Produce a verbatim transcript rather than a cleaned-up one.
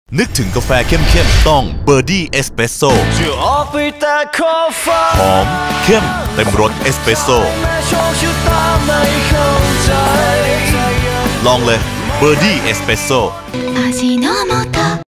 นึกถึงกาแฟเข้มๆต้องเบอร์ดี้เอสเปรสโซ่หอมเข้มเต็มรสเอสเปรสโซ่ลองเลยเบอร์ดี้เอสเปรสโซ่